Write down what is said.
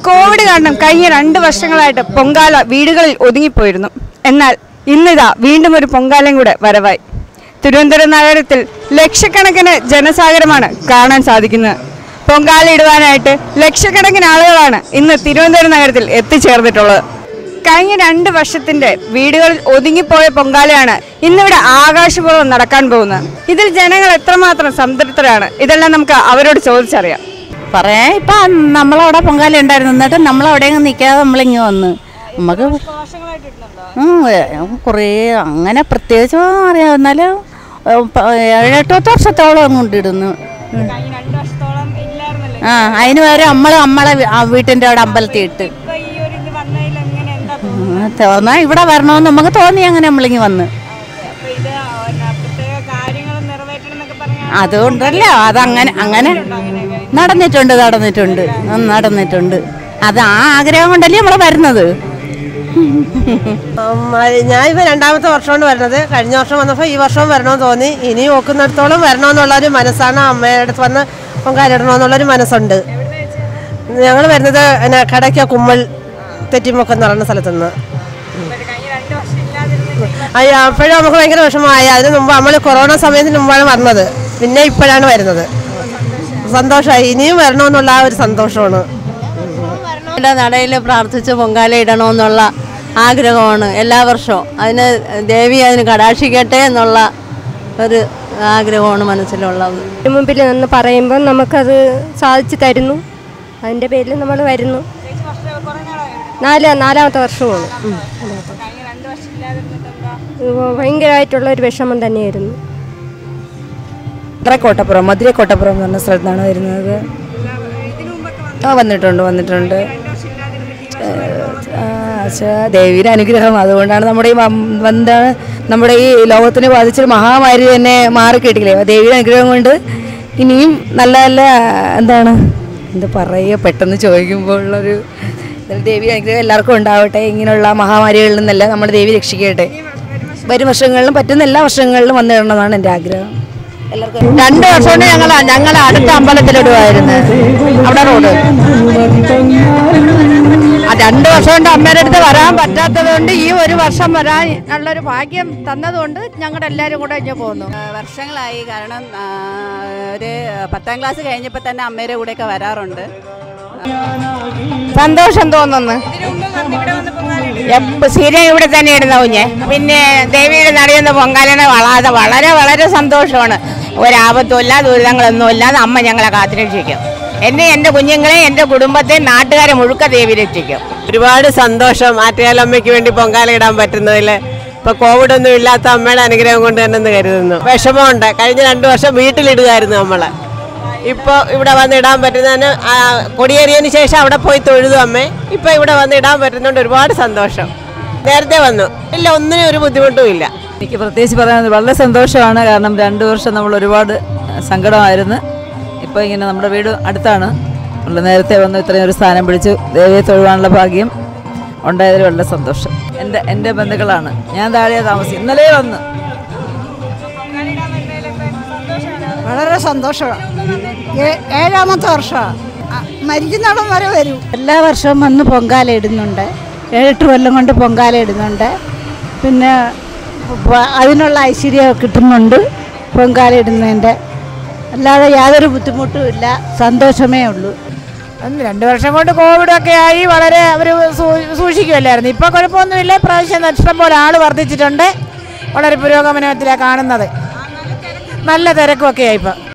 Covid കാരണം കഴിഞ്ഞ 2 വർഷങ്ങളായിട്ട് പൊങ്കാല വീടുകളിൽ ഒതുങ്ങിപ്പോയിരുന്നു. എന്നാൽ ഇന്നിതാ വീണ്ടും ഒരു പൊങ്കാലയും കൂടെ വരവായി. തിരുവനന്തപുരം നഗരത്തിൽ ലക്ഷക്കണക്കിന് ജനസാഗരമാണ് കാണാൻ സാധിക്കുന്നത്. പൊങ്കാല ഇടുവാനായിട്ട് ലക്ഷക്കണക്കിന് ആളുകളാണ് ഇന്ന് തിരുവനന്തപുരം നഗരത്തിൽ എത്തിച്ചേർന്നിട്ടുള്ളത്. കഴിഞ്ഞ 2 വർഷത്തിന്റെ വീടുകളിൽ ഒതുങ്ങിപ്പോയ പൊങ്കാലയാണ് ഇന്നിവിടെ ആകാശപൂർവ്വം നടക്കാൻ പോകുന്നത്. ഇതിൽ ജനങ്ങൾ എത്രമാത്രം സംതൃപ്തരാണ്, ഇതെല്ലാം നമുക്ക് അവരോട് ചോദിച്ചറിയാം. പറയാൻ ഇപ്പം നമ്മളവിടെ പൊങ്കാല ഉണ്ടായിരുന്നു, എന്നിട്ട് നമ്മളവിടെയെങ്കിലും നിൽക്കാതെ നമ്മളിങ്ങ് വന്ന് നമുക്ക് കുറേ അങ്ങനെ പ്രത്യേകിച്ച് അറിയാം. എന്നാലും 7-8 വർഷത്തോളം കൊണ്ടിടുന്നു. അതിന് വരെ നമ്മളെ വീട്ടിൻ്റെ അവിടെ അമ്പലത്തിൽ ഇട്ട് തോന്നാ ഇവിടെ വരണമെന്ന് നമുക്ക് തോന്നി, അങ്ങനെ നമ്മളിങ്ങ് വന്ന്. അതുകൊണ്ടല്ലോ അതങ്ങനെ നടന്നിട്ടുണ്ട്. അത് ആ ആഗ്രഹം കൊണ്ടല്ലേ നമ്മൾ വരുന്നത്. ഞാനിപ്പോൾ 2ാമത്തെ വർഷമാണ് വരുന്നത്. കഴിഞ്ഞ വർഷം വന്നപ്പോൾ ഈ വർഷവും വരണമെന്ന് തോന്നി. ഇനി നോക്കുന്നിടത്തോളം വരണമെന്നുള്ളൊരു മനസ്സാണ്. അമ്മയുടെ അടുത്ത് വന്ന് പൊങ്കാലിടണമെന്നുള്ളൊരു മനസ്സുണ്ട്. ഞങ്ങൾ വരുന്നത് കടയ്ക്ക കുമ്മൽ തെറ്റിമുക്കം എന്ന് പറയുന്ന സ്ഥലത്തുനിന്ന്. അപ്പോഴും നമുക്ക് ഭയങ്കര വിഷമമായി. അതിന് മുമ്പ് നമ്മൾ കൊറോണ സമയത്തിന് മുമ്പാണ് വന്നത്, പിന്നെ ഇപ്പോഴാണ് വരുന്നത്. സന്തോഷമായി. ഇനിയും വരണമെന്നുള്ള ആ ഒരു സന്തോഷമാണ്. നടയിൽ പ്രാർത്ഥിച്ച് പൊങ്കാല ഇടണമെന്നുള്ള ആഗ്രഹമാണ് എല്ലാ വർഷവും. അതിന് ദേവി അതിന് കടാക്ഷിക്കട്ടെ എന്നുള്ള ഒരു ആഗ്രഹമാണ് മനസ്സിലുള്ളത്. മുമ്പിൽ നിന്ന് പറയുമ്പോൾ നമുക്കത് സാധിച്ചു തരുന്നു. അതിൻ്റെ പേരിൽ നമ്മൾ വരുന്നു. 4ാമത്തെ വർഷമാണ്. ഭയങ്കരമായിട്ടുള്ളൊരു വിഷമം തന്നെയായിരുന്നു. കോട്ടപ്പുറം മധുര കോട്ടപ്പുറം എന്ന് പറഞ്ഞ സ്ഥലത്താണ് വരുന്നത്. വന്നിട്ടുണ്ട്. ദേവിയുടെ അനുഗ്രഹം. അതുകൊണ്ടാണ് നമ്മുടെ ഈ ലോകത്തിനെ ബാധിച്ചൊരു മഹാമാരി തന്നെ മാറിക്കിട്ടില്ലേ. ദേവിയുടെ അനുഗ്രഹം കൊണ്ട് ഇനിയും നല്ല എന്താ പറയുക, പെട്ടെന്ന് ചോദിക്കുമ്പോൾ ഉള്ളൊരു ദേവിയുടെ അനുഗ്രഹം എല്ലാവർക്കും ഉണ്ടാവട്ടെ. ഇങ്ങനെയുള്ള മഹാമാരികളിൽ നിന്നല്ല നമ്മുടെ ദേവി രക്ഷിക്കട്ടെ. വരും വർഷങ്ങളിലും പറ്റുന്ന എല്ലാ വർഷങ്ങളിലും വന്നിടണമെന്നാണ് എൻ്റെ ആഗ്രഹം. 2 വർഷം കൊണ്ട് ഞങ്ങൾ അടുത്ത അമ്പലത്തിലിടുമായിരുന്നു. അവിടെ റോഡ് 2 വർഷം കൊണ്ട് അമ്മയുടെ അടുത്ത് വരാൻ പറ്റാത്തത് കൊണ്ട് ഈ ഒരു വർഷം വരാൻ ഉള്ളൊരു ഭാഗ്യം തന്നതുകൊണ്ട് ഞങ്ങളുടെ എല്ലാവരും കൂടെ ഇങ്ങനെ പോകുന്നു. വർഷങ്ങളായി. കാരണം ഒരു 10ാം ക്ലാസ് കഴിഞ്ഞപ്പോൾ തന്നെ അമ്മയുടെ കൂടെയൊക്കെ വരാറുണ്ട്. സന്തോഷം തോന്നുന്നു. സ്ഥിരം ഇവിടെ തന്നെ ഇടുന്ന കുഞ്ഞ്. പിന്നെ ദേവിയുടെ നടയുന്ന പൊങ്കാലനെ വളരെ സന്തോഷമാണ്. ഒരാപത്തും ഇല്ല, ദുരിതങ്ങളൊന്നും ഇല്ലാതെ അമ്മ ഞങ്ങളെ കാത്തുരക്ഷിക്കും. എൻ്റെ കുഞ്ഞുങ്ങളെ, എൻ്റെ കുടുംബത്തെ, നാട്ടുകാരെ മുഴുക്ക ദേവി രക്ഷിക്കും. ഒരുപാട് സന്തോഷം ആറ്റുകാലമ്മയ്ക്ക് വേണ്ടി പൊങ്കാല ഇടാൻ പറ്റുന്നതിൽ. ഇപ്പോൾ കോവിഡൊന്നും ഇല്ലാത്ത അമ്മയുടെ അനുഗ്രഹം കൊണ്ട് തന്നെ എന്ന് കരുതുന്നു. വിഷമമുണ്ട്. കഴിഞ്ഞ 2 വർഷം വീട്ടിലിടുകയായിരുന്നു നമ്മൾ. ഇപ്പോൾ ഇവിടെ വന്ന് ഇടാൻ പറ്റുന്നതിന് കൊടിയേറിയതിന് ശേഷം അവിടെ പോയി തൊഴുതു അമ്മേ. ഇപ്പോൾ ഇവിടെ വന്ന് ഇടാൻ പറ്റുന്നതുകൊണ്ട് ഒരുപാട് സന്തോഷം. നേരത്തെ വന്നു ഇല്ല, ഒന്നിനും ഒരു ബുദ്ധിമുട്ടും ഇല്ല. എനിക്ക് പ്രത്യേകിച്ച് പറയാൻ വളരെ സന്തോഷമാണ്. കാരണം 2 വർഷം നമ്മൾ ഒരുപാട് സങ്കടമായിരുന്നു. ഇപ്പോൾ ഇങ്ങനെ നമ്മുടെ വീട് അടുത്താണ്. നേരത്തെ വന്ന് ഇത്രയും ഒരു സ്ഥാനം പിടിച്ചു ദേവിയെ തൊഴുവാനുള്ള ഭാഗ്യം ഉണ്ടായതിൽ വളരെ സന്തോഷം. എൻ്റെ ബന്ധുക്കളാണ്. ഞാൻ താഴെയാണ് താമസിക്കും. ഇന്നലെ വന്ന് വളരെ സന്തോഷമാണ്. 7ാമത്തെ വർഷമാണ്. മരിക്കുന്നിടം വരെ വരും. എല്ലാ വർഷവും വന്ന് പൊങ്കാല ഇടുന്നുണ്ട്. 7-8 കൊല്ലം കൊണ്ട് പൊങ്കാല ഇടുന്നുണ്ട്. പിന്നെ അതിനുള്ള ഐശ്വര്യം കിട്ടുന്നുണ്ട് പൊങ്കാല ഇടുന്നതിൻ്റെ. അല്ലാതെ യാതൊരു ബുദ്ധിമുട്ടും ഇല്ല, സന്തോഷമേ ഉള്ളൂ. 2 വർഷം കൊണ്ട് കോവിഡൊക്കെ ആയി വളരെ അവർ സൂക്ഷിക്കുമല്ലായിരുന്നു. ഇപ്പോൾ കുഴപ്പമൊന്നുമില്ല. പ്രാവശ്യം ഇഷ്ടം പോലെ ആൾ വർദ്ധിച്ചിട്ടുണ്ട്. വളരെ പുരോഗമനത്തിലാണ് കാണുന്നത്. നല്ല തിരക്കൊക്കെ ആയിപ്പോൾ.